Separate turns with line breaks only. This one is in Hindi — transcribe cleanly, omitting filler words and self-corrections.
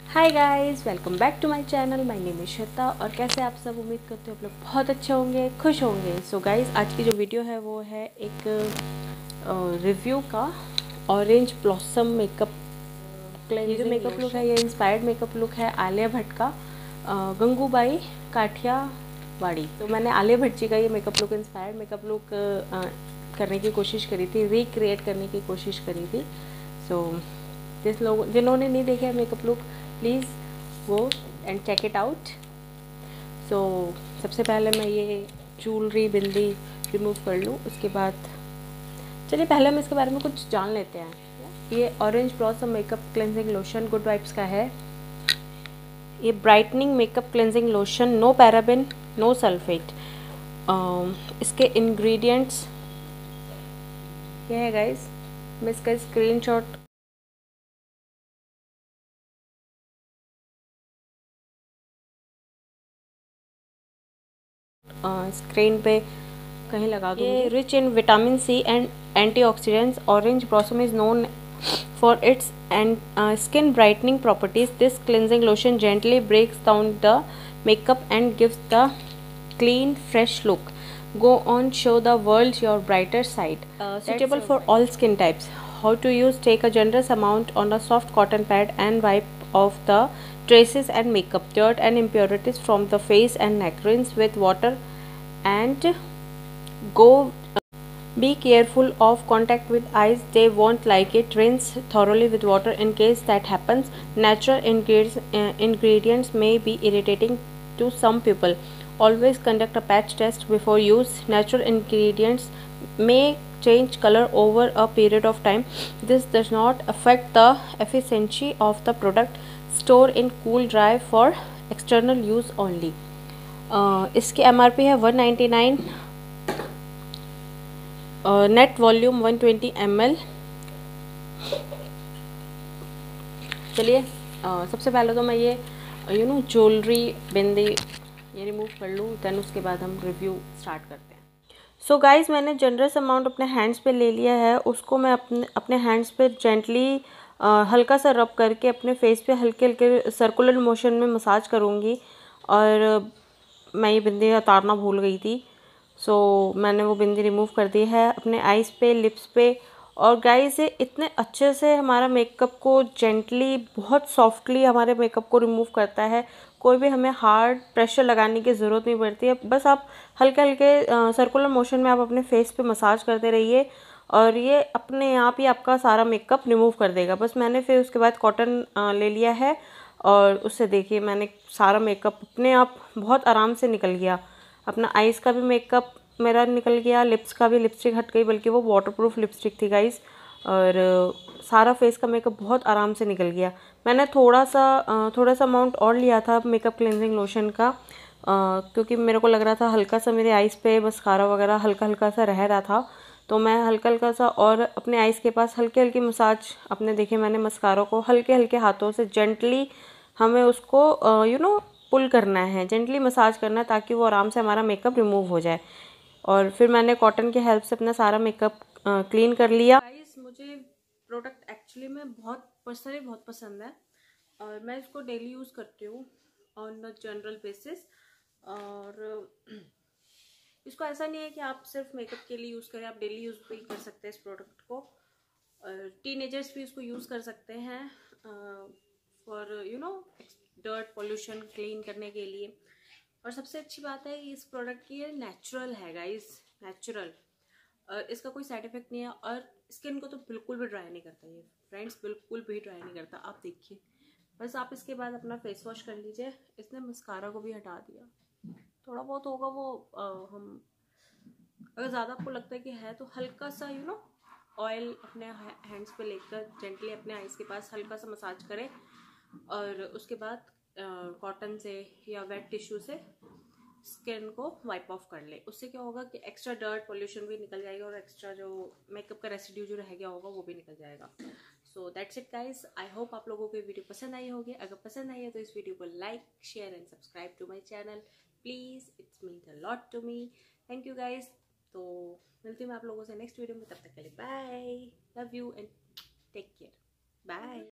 Hi guys, welcome back to my channel. My name is Shweta. और कैसे आप सब, उम्मीद करते हो आप लोग बहुत अच्छे होंगे, खुश होंगे। सो गाइस, आज की जो वीडियो है वो है एक रिव्यू का ऑरेंज ब्लॉसम मेकअप। ये जो मेकअप लुक है ये इंस्पायर्ड मेकअप लुक है आलिया भट्ट का, गंगूबाई काठियावाड़ी। तो मैंने आलिया भट्ट जी का ये makeup look, inspired makeup look करने की कोशिश करी थी, रिक्रिएट करने की कोशिश करी थी। सो जिन्होंने नहीं देखा है makeup look, please go and check it out. So सबसे पहले मैं ये ज्वेलरी बिंदी रिमूव कर लूँ, उसके बाद चलिए पहले हम इसके बारे में कुछ जान लेते हैं। ये orange blossom makeup cleansing lotion good vibes का है। ये brightening makeup cleansing lotion, no paraben no sulphate. इसके इंग्रेडिएंट्स ये है गाइस, मैं इसका स्क्रीनशॉट स्क्रीन पे कहीं लगा दूँगी। ये rich in vitamin C and antioxidants, orange blossom is known for its and skin brightening properties. This cleansing lotion gently breaks down the makeup and gives the clean fresh look. Go on, show the world your brighter side. Suitable for all skin types. How to use: take a generous amount on a soft cotton pad and wipe off the traces and makeup, dirt and impurities from the face and neck. Rinse with water and go. Be careful of contact with eyes, they won't like it. Rinse thoroughly with water in case that happens. Natural ingredients may be irritating to some people. Always conduct a patch test before use. Natural ingredients may change color over a period of time. This does not affect the efficiency of the product. Store in cool dry for external use only. इसकी MRP है 199। Net volume 120 ml। चलिए सबसे पहले तो मैं ये ज्वेलरी बिंदी ये रिमूव कर लूँ, देन उसके बाद हम रिव्यू स्टार्ट करते हैं। सो गाइस, मैंने जनरस अमाउंट अपने हैंड्स पे ले लिया है। उसको मैं अपने हैंड्स पे जेंटली हल्का सा रब करके अपने फेस पे हल्के हल्के सर्कुलर मोशन में मसाज करूँगी। और मैं ये बिंदी उतारना भूल गई थी, सो मैंने वो बिंदी रिमूव कर दी है अपने आईज़ पे, लिप्स पे। और गाइस, ये इतने अच्छे से हमारा मेकअप को जेंटली, बहुत सॉफ्टली हमारे मेकअप को रिमूव करता है। कोई भी हमें हार्ड प्रेशर लगाने की ज़रूरत नहीं पड़ती है। बस आप हल्के हल्के सर्कुलर मोशन में आप अपने फेस पे मसाज करते रहिए और ये अपने आप ही आपका सारा मेकअप रिमूव कर देगा। बस मैंने फिर उसके बाद कॉटन ले लिया है और उससे देखिए मैंने सारा मेकअप अपने आप बहुत आराम से निकल गया। अपना आईज़ का भी मेकअप मेरा निकल गया, लिप्स का भी, लिपस्टिक हट गई, बल्कि वो वाटरप्रूफ लिपस्टिक थी गाइस। और सारा फेस का मेकअप बहुत आराम से निकल गया। मैंने थोड़ा सा अमाउंट और लिया था मेकअप क्लेंजिंग लोशन का, क्योंकि मेरे को लग रहा था हल्का सा मेरे आईज़ पे मस्कारा वगैरह हल्का हल्का सा रह रहा था, तो मैं हल्का हल्का सा और अपने आईज़ के पास हल्की हल्की मसाज अपने देखे मैंने मस्कारा को हल्के हल्के हाथों से जेंटली हमें उसको पुल करना है, जेंटली मसाज करना है, ताकि वो आराम से हमारा मेकअप रिमूव हो जाए। और फिर मैंने कॉटन की हेल्प से अपना सारा मेकअप क्लीन कर लिया। गाइस, मुझे प्रोडक्ट एक्चुअली में पर्सनली बहुत पसंद है और मैं इसको डेली यूज़ करती हूँ ऑन द जनरल बेसिस। और इसको ऐसा नहीं है कि आप सिर्फ मेकअप के लिए यूज़ करें, आप डेली यूज़ भी कर सकते हैं इस प्रोडक्ट को। और टीनेजर्स भी इसको यूज़ कर सकते हैं फॉर डर्ट पोल्यूशन क्लीन करने के लिए। और सबसे अच्छी बात है इस प्रोडक्ट की, ये नेचुरल है गाइस, नेचुरल। इसका कोई साइड इफेक्ट नहीं है और स्किन को तो बिल्कुल भी ड्राई नहीं करता ये फ्रेंड्स, बिल्कुल भी ड्राई नहीं करता। आप देखिए, बस आप इसके बाद अपना फेस वॉश कर लीजिए। इसने मस्कारा को भी हटा दिया, थोड़ा बहुत होगा वो हम अगर ज़्यादा आपको लगता है कि है तो हल्का सा ऑयल अपने हैंड्स पे लेकर जेंटली अपने आईज के पास हल्का सा मसाज करें और उसके बाद कॉटन से या वेट टिश्यू से स्किन को वाइप ऑफ कर ले। उससे क्या होगा कि एक्स्ट्रा डर्ट पोल्यूशन भी निकल जाएगा और एक्स्ट्रा जो मेकअप का रेसिड्यू जो रह गया होगा वो भी निकल जाएगा। So that's it guys, I hope आप लोगों को ये वीडियो पसंद आई होगी। अगर पसंद आई है तो इस वीडियो को like, share and subscribe to my channel please, it's means a lot to me. Thank you guys. तो मिलती हूँ मैं आप लोगों से नेक्स्ट वीडियो में, तब तक के लिए bye, love you and take care, bye.